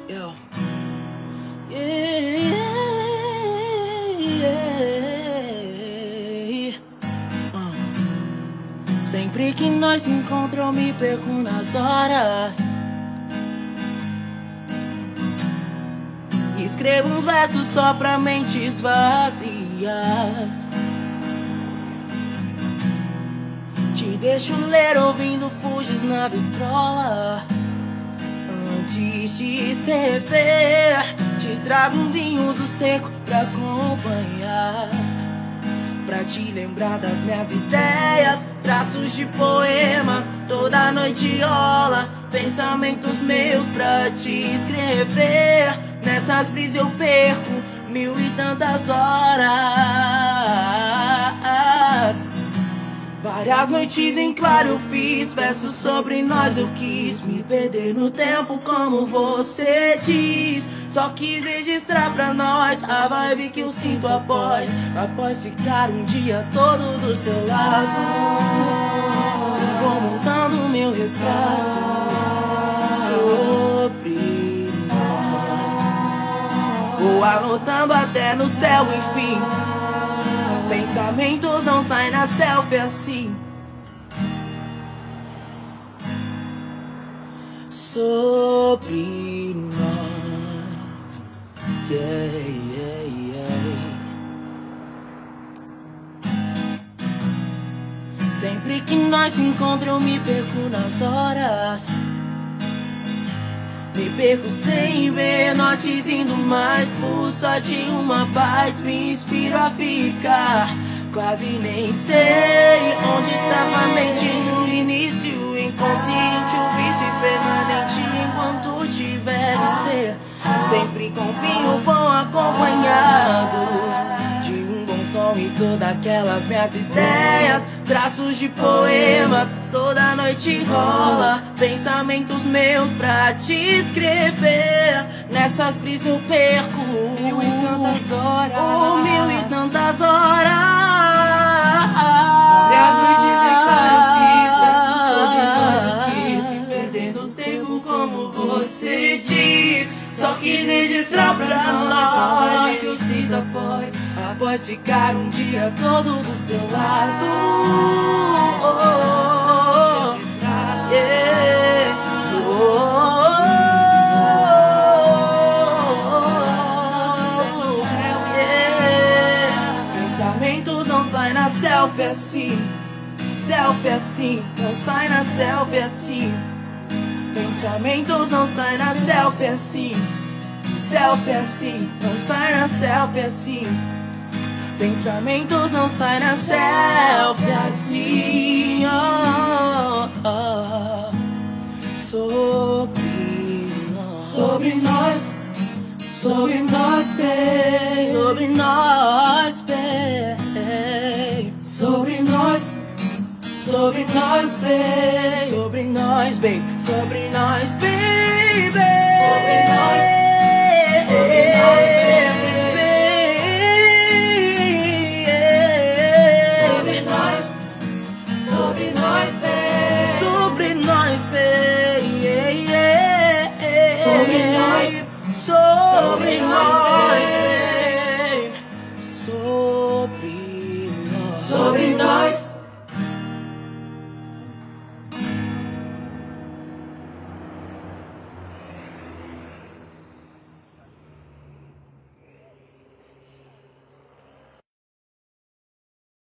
Yo. Yeah, yeah. Sempre que nós se encontramos, eu me perco nas horas. Escrevo uns versos só pra mente esvaziar. Te deixo ler ouvindo Fugis na vitrola. Antes de se rever, te trago um vinho do seco pra acompanhar. Pra te lembrar das minhas ideias, traços de poemas, toda noite rola pensamentos meus pra te escrever. Nessas brisas eu perco 1000 e tantas horas. Várias noites em claro eu fiz versos sobre nós. Eu quis me perder no tempo como você diz. Só quis registrar pra nós a vibe que eu sinto após ficar um dia todo do seu lado. Eu vou montando meu retrato sobre nós. Vou anotando até no céu, enfim. Pensamentos não saem na selfie assim. Sobre nós, yeah, yeah, yeah. Sempre que nós se encontramos, eu me perco nas horas. Me perco sem ver, notes indo mais por só de uma paz. Me inspiro a ficar, quase nem sei onde tava a mente no início. Inconsciente, o vício permanente enquanto tiver de ser. Sempre com vinho bom acompanhado de um bom som e todas aquelas minhas ideias, traços de poemas, toda noite rola pensamentos meus pra te escrever. Nessas brisas eu perco 1000 e tantas horas. Oh, 1000 e tantas horas. Várias noites em claro eu fiz versos sobre nós. Eu quis me perder no tempo como você diz. Só quis registrar pra nós a vibe que eu sinto após ficar um dia todo do seu lado. Oh, oh, oh, yeah. Pensamentos não saem na selfie assim. Selfie assim, não sai na selfie assim. Pensamentos não saem na selfie assim. Selfie assim, não sai na selfie assim. Pensamentos não saem na selfie assim. Oh, oh, oh. Sobre nós, sobre nós, babe. Sobre nós, babe. Sobre nós, sobre nós, babe. Sobre nós, babe. Sobre nós, baby. Sobre nós, sobre nós, baby. Sobre nós, sobre nós, baby. Sobre nós, baby. Sobre nós, sobre nós.